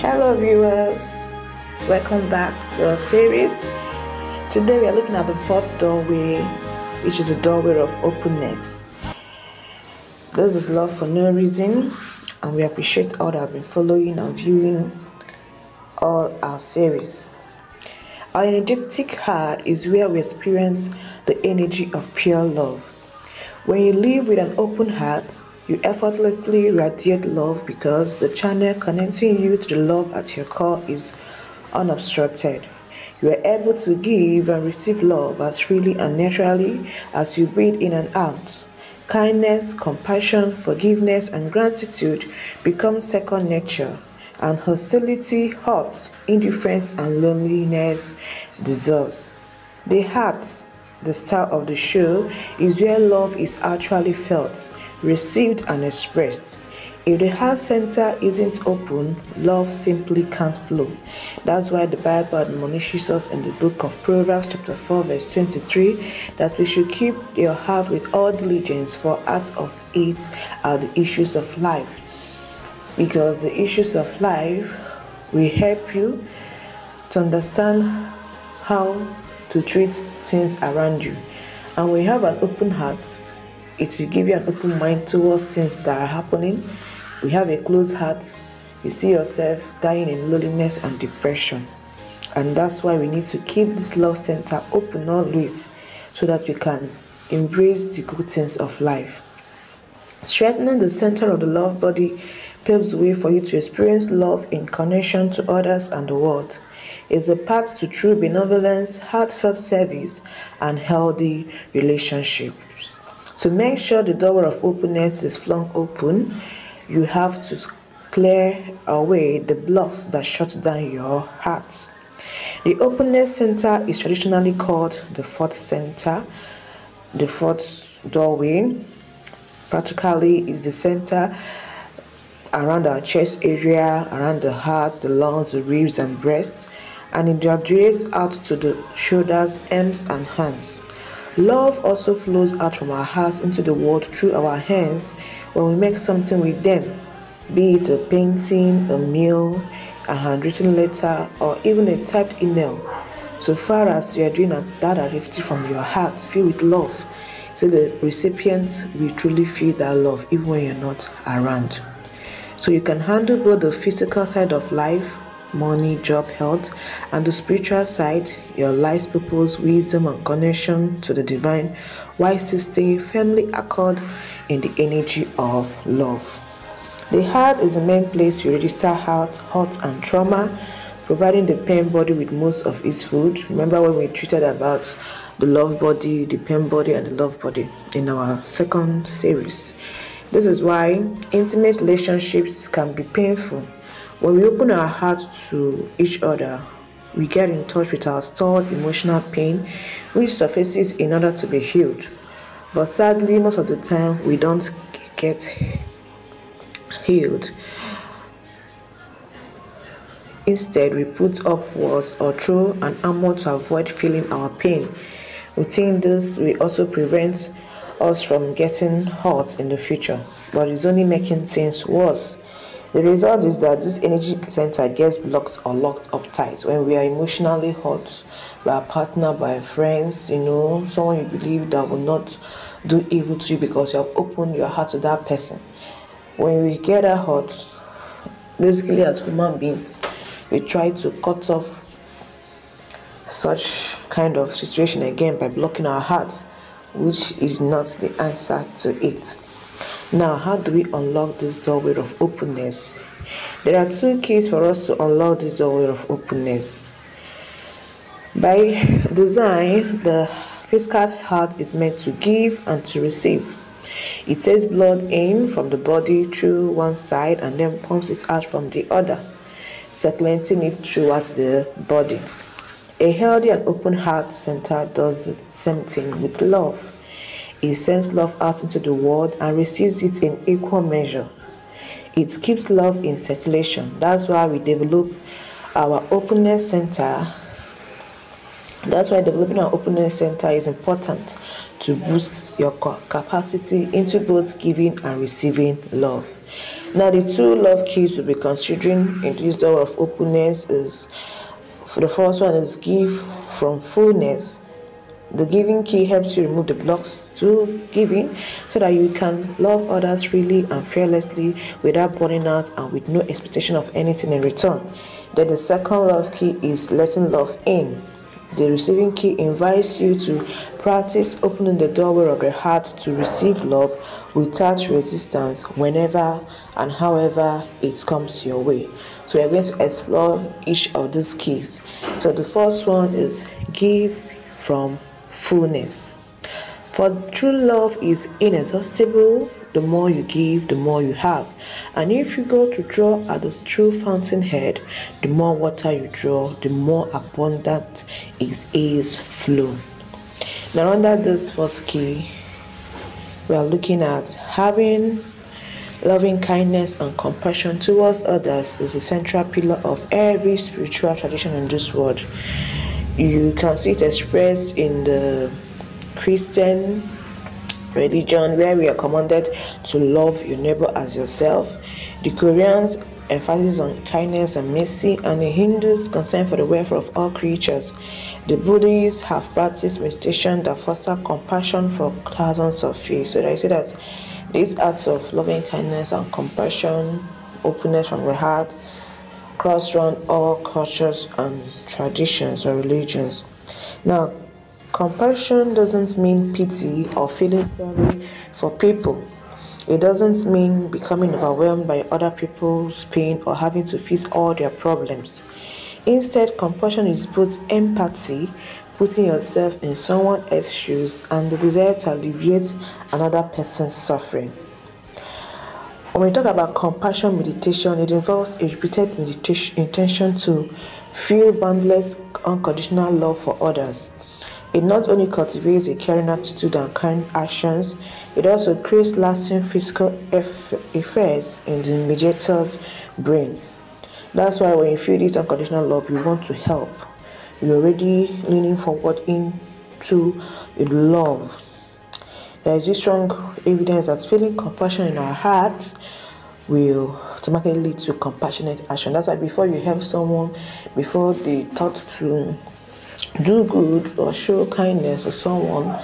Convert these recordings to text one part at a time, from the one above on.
Hello viewers, welcome back to our series. Today we are looking at the fourth doorway, which is the doorway of openness. This is love for no reason, and we appreciate all that have been following and viewing all our series. Our energetic heart is where we experience the energy of pure love. When you live with an open heart, you effortlessly radiate love because the channel connecting you to the love at your core is unobstructed. You are able to give and receive love as freely and naturally as you breathe in and out. Kindness, compassion, forgiveness, and gratitude become second nature, and hostility, hurt, indifference, and loneliness dissolves. The heart, the star of the show, is where love is actually felt, received, and expressed. If the heart center isn't open, love simply can't flow. That's why the Bible admonishes us in the book of Proverbs chapter 4 verse 23 that we should keep your heart with all diligence, for out of it are the issues of life. Because the issues of life will help you to understand how to treat things around you. And when you have an open heart, it will give you an open mind towards things that are happening. We have a closed heart, you see yourself dying in loneliness and depression. And that's why we need to keep this love center open always, so that we can embrace the good things of life. Strengthening the center of the love body paves the way for you to experience love in connection to others and the world. It's a path to true benevolence, heartfelt service, and healthy relationships. To make sure the door of openness is flung open, you have to clear away the blocks that shut down your heart. The openness center is traditionally called the fourth center, the fourth doorway. Practically is the center around our chest area, around the heart, the lungs, the ribs, and breasts, and it radiates out to the shoulders, arms, and hands. Love also flows out from our hearts into the world through our hands when we make something with them, be it a painting, a meal, a handwritten letter, or even a typed email. So far as you are doing that activity from your heart filled with love, so the recipient will truly feel that love even when you're not around. So you can handle both the physical side of life, money, job, health, and the spiritual side, your life's purpose, wisdom, and connection to the divine, while still staying firmly anchored in the energy of love. The heart is the main place you register heart, hurt, and trauma, providing the pain body with most of its food. Remember when we treated about the love body, the pain body, and the love body in our second series. This is why intimate relationships can be painful. When we open our heart to each other, we get in touch with our stored emotional pain, which surfaces in order to be healed. But sadly, most of the time, we don't get healed. Instead, we put up walls or throw an armor to avoid feeling our pain. We think this will also prevent us from getting hurt in the future, but it's only making things worse. The result is that this energy center gets blocked or locked up tight when we are emotionally hurt by our partner, by friends, someone you believe that will not do evil to you because you have opened your heart to that person. When we get that hurt, basically as human beings, we try to cut off such kind of situation again by blocking our heart, which is not the answer to it. Now, how do we unlock this doorway of openness? There are two keys for us to unlock this doorway of openness. By design, the physical heart is meant to give and to receive. It takes blood in from the body through one side and then pumps it out from the other, circulating it throughout the body. A healthy and open heart center does the same thing with love. It sends love out into the world and receives it in equal measure. It keeps love in circulation. That's why we develop our openness center. That's why developing our openness center is important, to boost your capacity into both giving and receiving love. Now, the two love keys to be considering in this door of openness is, for the first one is give from fullness. The giving key helps you remove the blocks to giving so that you can love others freely and fearlessly without burning out and with no expectation of anything in return. Then the second love key is letting love in. The receiving key invites you to practice opening the doorway of the heart to receive love without resistance whenever and however it comes your way. So we are going to explore each of these keys. So the first one is give from fullness. For true love is inexhaustible. The more you give, the more you have. And if you go to draw at the true fountainhead, the more water you draw, the more abundant is flow. Now, under this first key, we are looking at having loving kindness and compassion towards others is the central pillar of every spiritual tradition in this world. You can see it expressed in the Christian religion, where we are commanded to love your neighbor as yourself. The Koreans emphasis on kindness and mercy, and the Hindus concern for the welfare of all creatures. The Buddhists have practiced meditation that foster compassion for thousands of years. So I say that these acts of loving kindness and compassion, openness from the heart, cross around all cultures and traditions or religions. Now, compassion doesn't mean pity or feeling sorry for people. It doesn't mean becoming overwhelmed by other people's pain or having to fix all their problems. Instead, compassion is both empathy, putting yourself in someone else's shoes, and the desire to alleviate another person's suffering. When we talk about compassion meditation, it involves a repeated intention to feel boundless, unconditional love for others. It not only cultivates a caring attitude and kind actions, it also creates lasting physical effects in the mediator's brain. That's why when you feel this unconditional love, you want to help. You're already leaning forward into love. There is this strong evidence that feeling compassion in our heart will automatically lead to compassionate action. That's why before you help someone, before they thought to do good or show kindness to someone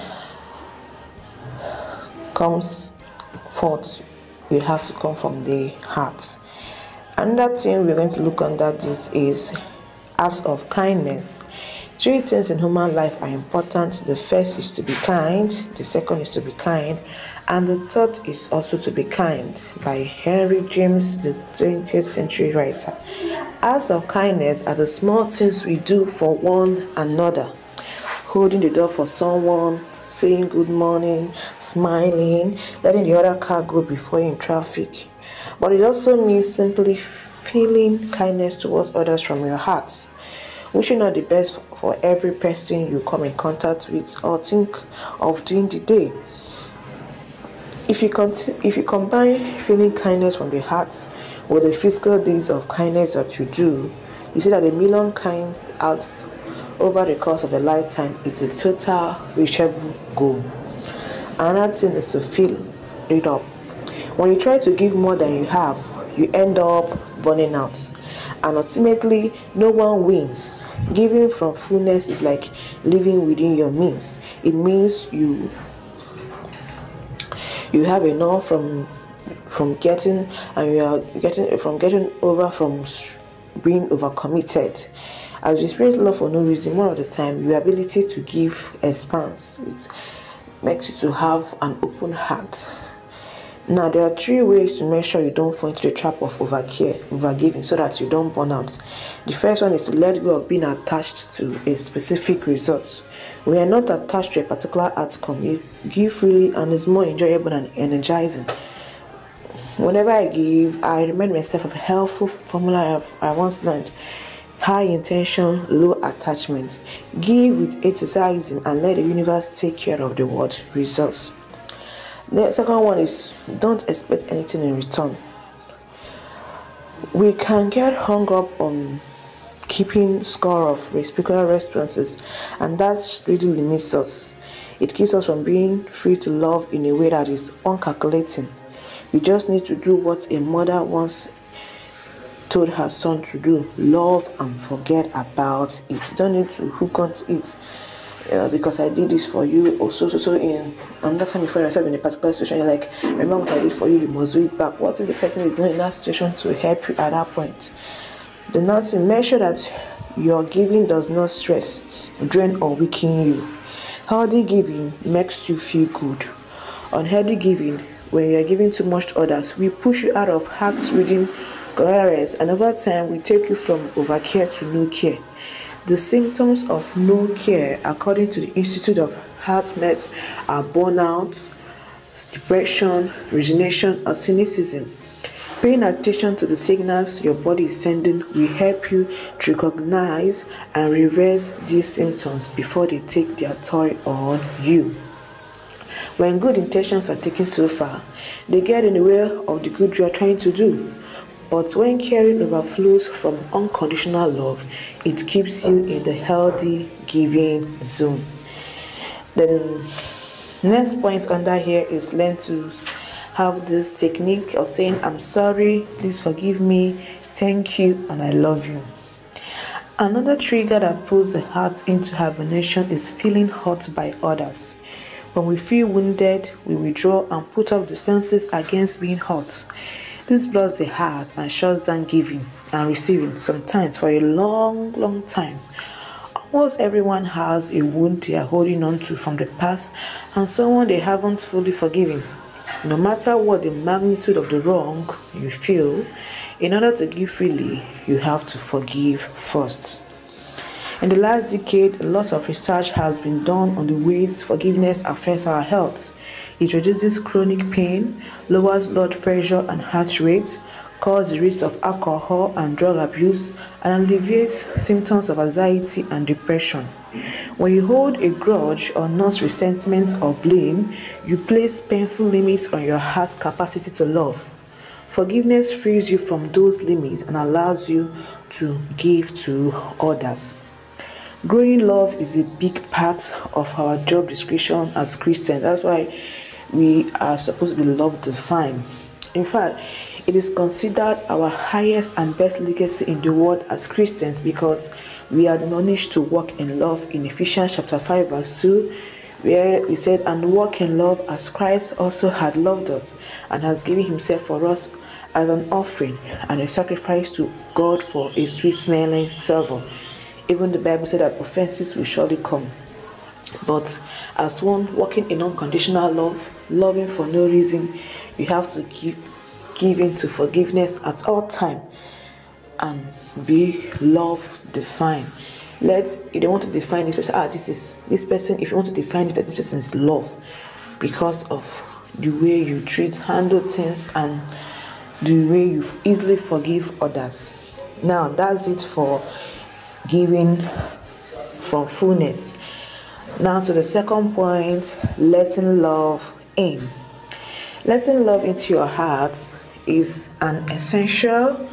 comes forth, it has to come from the heart. Another thing we're going to look under this is acts of kindness. Three things in human life are important. The first is to be kind, the second is to be kind, and the third is also to be kind, by Henry James, the 20th century writer. Acts of kindness are the small things we do for one another. Holding the door for someone, saying good morning, smiling, letting the other car go before you in traffic. But it also means simply feeling kindness towards others from your heart, wishing out the best for every person you come in contact with or think of during the day. If you combine feeling kindness from the heart with the physical deeds of kindness that you do, you see that a million kind acts over the course of a lifetime is a total reachable goal. Another thing is to fill it up. When you try to give more than you have, you end up burning out, and ultimately no one wins. Giving from fullness is like living within your means. It means you have enough from getting, and you are getting over from being overcommitted. As you experience love for no reason, more of the time your ability to give expands. It makes you to have an open heart. Now, there are three ways to make sure you don't fall into the trap of overgiving, so that you don't burn out. The first one is to let go of being attached to a specific result. We are not attached to a particular outcome. You give freely, and it's more enjoyable and energizing. Whenever I give, I remind myself of a helpful formula I once learned: high intention, low attachment. Give with enthusiasm and let the universe take care of the word results. The second one is don't expect anything in return. We can get hung up on keeping score of reciprocal responses, and that really limits us. It keeps us from being free to love in a way that is uncalculating. You just need to do what a mother once told her son to do: love and forget about it. You don't need to hook on to it because I did this for you, or so in another time you find yourself in a particular situation, you're like, remember what I did for you, you must do it back. What if the person is not in that situation to help you at that point? Do not make sure that your giving does not stress, drain, or weaken you. Healthy giving makes you feel good. Unhealthy giving, when you are giving too much to others, we push you out of heart reading coherence, and over time we take you from overcare to no care. The symptoms of no care, according to the Institute of Heart Meds, are burnout, depression, resignation, or cynicism. Paying attention to the signals your body is sending will help you to recognize and reverse these symptoms before they take their toll on you. When good intentions are taken so far, they get in the way of the good you are trying to do. But when caring overflows from unconditional love, it keeps you in the healthy giving zone. The next point under here is learn to have this technique of saying, I'm sorry, please forgive me, thank you, and I love you. Another trigger that pulls the heart into hibernation is feeling hurt by others. When we feel wounded, we withdraw and put up defenses against being hurt. This blocks the heart and shuts down giving and receiving, sometimes for a long time. Almost everyone has a wound they are holding on to from the past and someone they haven't fully forgiven. No matter what the magnitude of the wrong you feel, in order to give freely, you have to forgive first. In the last decade, a lot of research has been done on the ways forgiveness affects our health. It reduces chronic pain, lowers blood pressure and heart rate, causes the risk of alcohol and drug abuse, and alleviates symptoms of anxiety and depression. When you hold a grudge or nurse resentment or blame, you place painful limits on your heart's capacity to love. Forgiveness frees you from those limits and allows you to give to others. Growing love is a big part of our job description as Christians. That's why we are supposed to be love defined. In fact, it is considered our highest and best legacy in the world as Christians because we are admonished to walk in love in Ephesians chapter 5 verse 2, where we said, and walk in love as Christ also had loved us and has given himself for us as an offering and a sacrifice to God for a sweet-smelling savour. Even the Bible said that offenses will surely come. But as one walking in unconditional love, loving for no reason, you have to keep giving to forgiveness at all time and be love defined. You don't want to define this person. This person. If you want to define this person is love because of the way you handle things, and the way you easily forgive others. Now that's it for giving from fullness. Now to the second point, letting love in. Letting love into your heart is as essential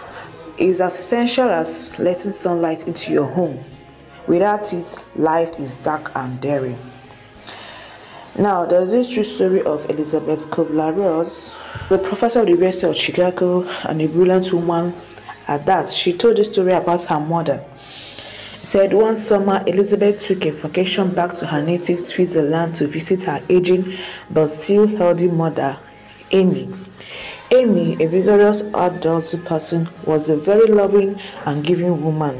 as letting sunlight into your home. Without it, life is dark and dreary. Now, there's this true story of Elizabeth Kubler-Ross, the professor of the University of Chicago and a brilliant woman at that. She told this story about her mother. Said one summer, Elizabeth took a vacation back to her native Switzerland to visit her aging but still healthy mother, Amy. Amy, a vigorous adult person, was a very loving and giving woman.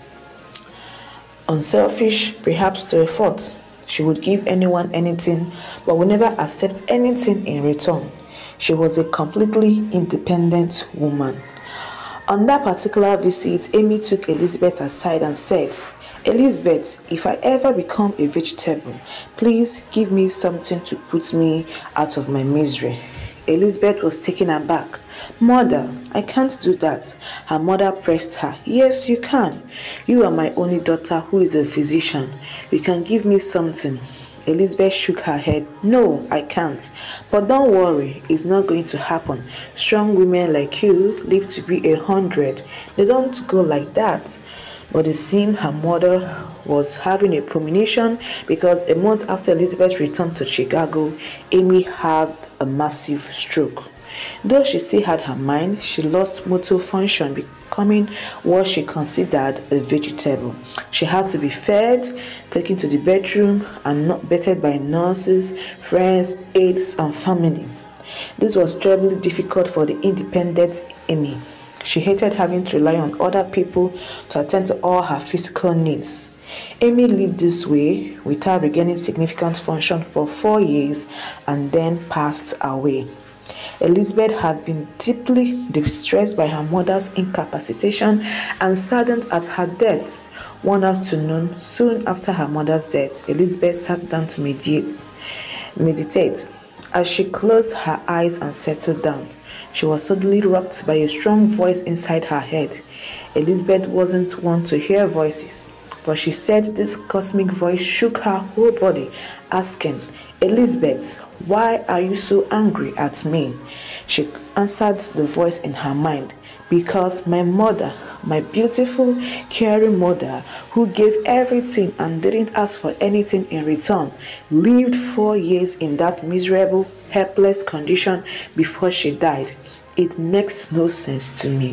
Unselfish, perhaps to a fault. She would give anyone anything, but would never accept anything in return. She was a completely independent woman. On that particular visit, Amy took Elizabeth aside and said, Elizabeth, if I ever become a vegetable, please give me something to put me out of my misery. Elizabeth was taken aback. Mother, I can't do that. Her mother pressed her. Yes, you can. You are my only daughter who is a physician. You can give me something. Elizabeth shook her head. No, I can't. But don't worry, it's not going to happen. Strong women like you live to be 100. They don't go like that. But it seemed her mother was having a premonition, because a month after Elizabeth returned to Chicago, Amy had a massive stroke. Though she still had her mind, she lost motor function, becoming what she considered a vegetable. She had to be fed, taken to the bedroom, and not bettered by nurses, friends, aides, and family. This was terribly difficult for the independent Amy. She hated having to rely on other people to attend to all her physical needs. Amy lived this way without regaining significant function for 4 years and then passed away. Elizabeth had been deeply distressed by her mother's incapacitation and saddened at her death. One afternoon, soon after her mother's death, Elizabeth sat down to meditate. As she closed her eyes and settled down, she was suddenly rocked by a strong voice inside her head. Elizabeth wasn't one to hear voices, but she said this cosmic voice shook her whole body, asking, "Elizabeth, why are you so angry at me?" She answered the voice in her mind, "Because my mother, my beautiful, caring mother, who gave everything and didn't ask for anything in return, lived 4 years in that miserable, helpless condition before she died. It makes no sense to me."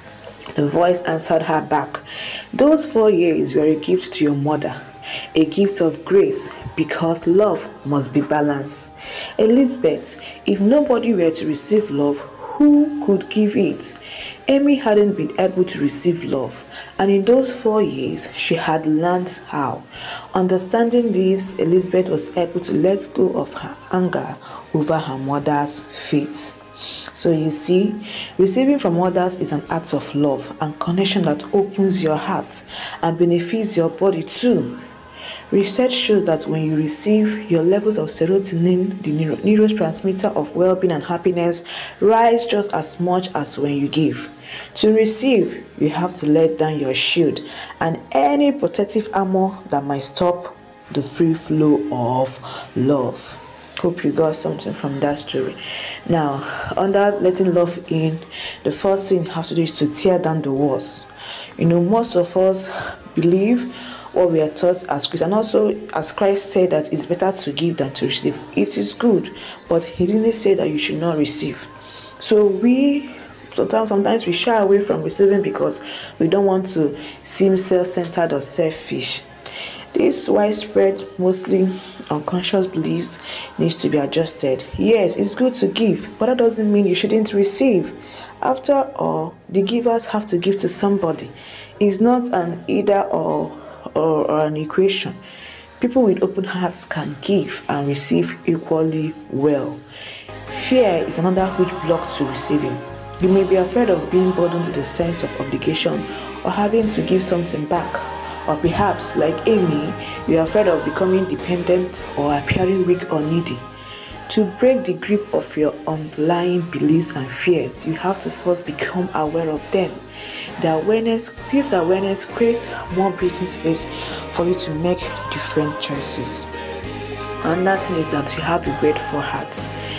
The voice answered her back, "Those 4 years were a gift to your mother, a gift of grace, because love must be balanced. Elizabeth, if nobody were to receive love, who could give it?" Amy hadn't been able to receive love, and in those 4 years, she had learned how. Understanding this, Elizabeth was able to let go of her anger over her mother's fate. So you see, receiving from others is an act of love and connection that opens your heart and benefits your body too. Research shows that when you receive, your levels of serotonin, the neurotransmitter of well-being and happiness, rise just as much as when you give. To receive, you have to let down your shield and any protective armor that might stop the free flow of love. Hope you got something from that story. Now, under letting love in, the first thing you have to do is to tear down the walls. Most of us believe what we are taught as Christians, and also as Christ said that it's better to give than to receive. It is good, but he didn't say that you should not receive. So we sometimes we shy away from receiving because we don't want to seem self-centered or selfish. This widespread, mostly unconscious beliefs needs to be adjusted. Yes, it's good to give, but that doesn't mean you shouldn't receive. After all, the givers have to give to somebody. It's not an either or an equation. People with open hearts can give and receive equally well. Fear is another huge block to receiving. You may be afraid of being burdened with a sense of obligation or having to give something back. Or perhaps, like Amy, you are afraid of becoming dependent or appearing weak or needy. To break the grip of your underlying beliefs and fears, you have to first become aware of them. This awareness creates more breathing space for you to make different choices. Another thing is that you have a grateful heart.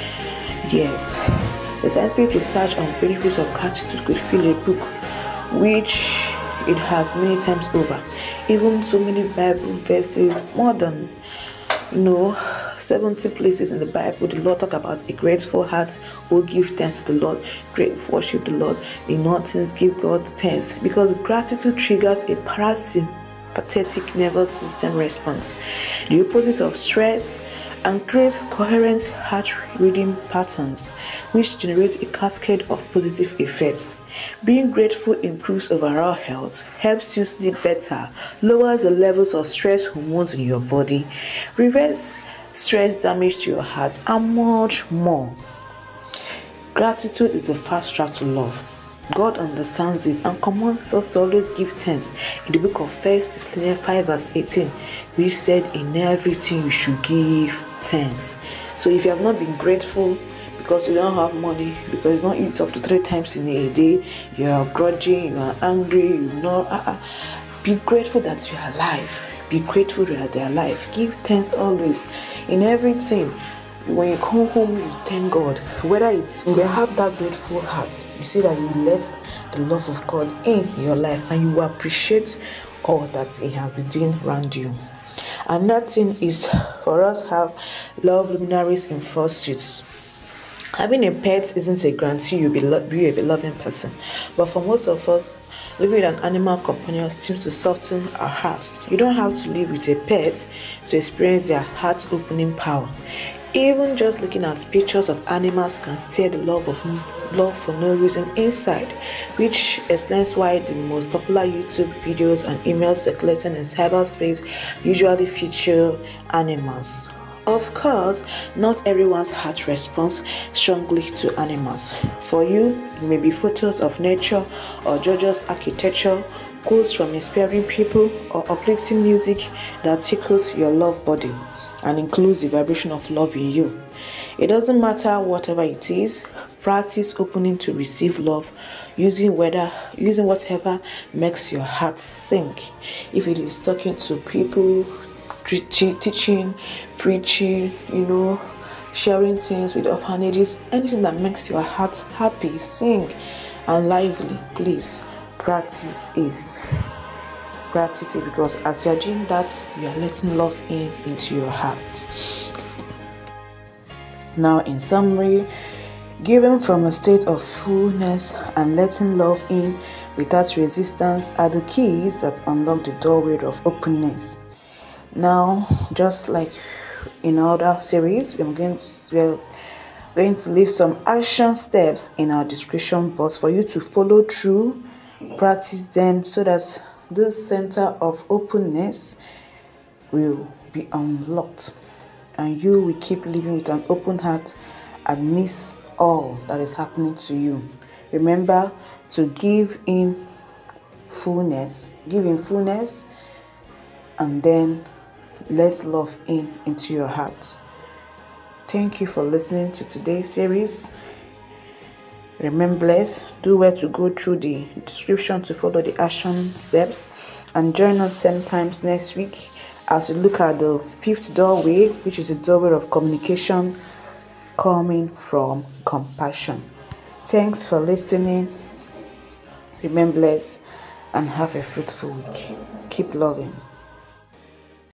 Yes, the scientific research on benefits of gratitude could fill a book, which it has many times over. Even so many Bible verses, more than 70 places in the Bible, the Lord talk about a grateful heart who give thanks to the Lord, worship the Lord, in all things give God thanks, because gratitude triggers a parasympathetic nervous system response, the opposite of stress, and creates coherent heart rhythm patterns, which generate a cascade of positive effects. Being grateful improves overall health, helps you sleep better, lowers the levels of stress hormones in your body, reverses stress damage to your heart, and much more. Gratitude is a fast track to love. God understands this and commands us to always give thanks in the book of 1 Thessalonians 5 verse 18, which said, "In everything you should give thanks." So if you have not been grateful because you don't have money, because you don't eat up to 3 times in a day, you are grudging, you are angry, be grateful that you are alive. Be grateful that you are alive. Give thanks always in everything. When you come home, you thank God. Whether it's you have that grateful heart, you see that you let the love of God in your life and you appreciate all that he has been doing around you. Another thing is for us have love luminaries in fursuits. Having a pet isn't a guarantee be a loving person, but for most of us, living with an animal companion seems to soften our hearts. You don't have to live with a pet to experience their heart-opening power. Even just looking at pictures of animals can stir the love for no reason inside, which explains why the most popular YouTube videos and emails circulating in cyberspace usually feature animals. Of course, not everyone's heart responds strongly to animals. For you, it may be photos of nature or gorgeous architecture, quotes from inspiring people, or uplifting music that tickles your love body and includes the vibration of love in you. It doesn't matter whatever it is, practice opening to receive love using whatever makes your heart sing. If it is talking to people, teaching, preaching, sharing things with orphanages, anything that makes your heart happy, sing and lively, please practice it. Practice it, because as you are doing that, you are letting love into your heart. Now, in summary, giving from a state of fullness and letting love in without resistance are the keys that unlock the doorway of openness. Now, just like in other series, we're going to leave some action steps in our description box for you to follow through, practice them, so that this center of openness will be unlocked and you will keep living with an open heart and miss all that is happening to you. Remember to give in fullness, and then let love into your heart. Thank you for listening to today's series. Remain blessed. Do well to go through the description to follow the action steps, and join us same times next week as we look at the fifth doorway, which is a doorway of communication coming from compassion. Thanks for listening. Remain blessed and have a fruitful week. Keep loving.